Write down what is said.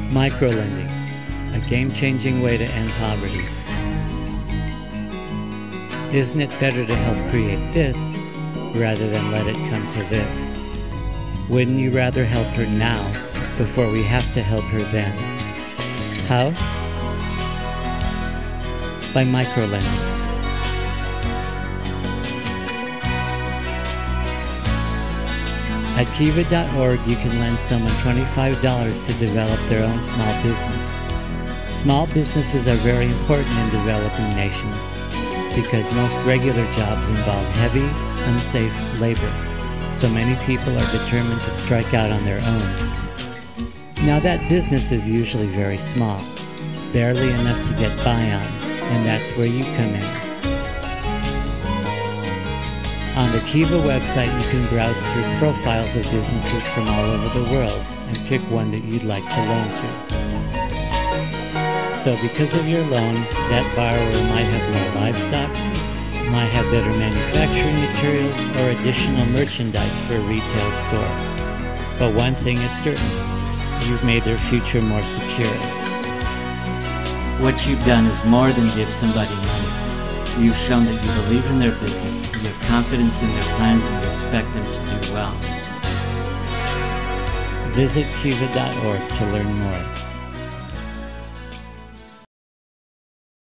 Microlending, a game-changing way to end poverty. Isn't it better to help create this rather than let it come to this? Wouldn't you rather help her now before we have to help her then? How? By microlending. At Kiva.org, you can lend someone $25 to develop their own small business. Small businesses are very important in developing nations because most regular jobs involve heavy, unsafe labor, so many people are determined to strike out on their own. Now that business is usually very small, barely enough to get by on, and that's where you come in. On the Kiva website, you can browse through profiles of businesses from all over the world and pick one that you'd like to loan to. So because of your loan, that borrower might have more livestock, might have better manufacturing materials, or additional merchandise for a retail store. But one thing is certain, you've made their future more secure. What you've done is more than give somebody money. You've shown that you believe in their business, you have confidence in their plans, and you expect them to do well. Visit Kiva.org to learn more.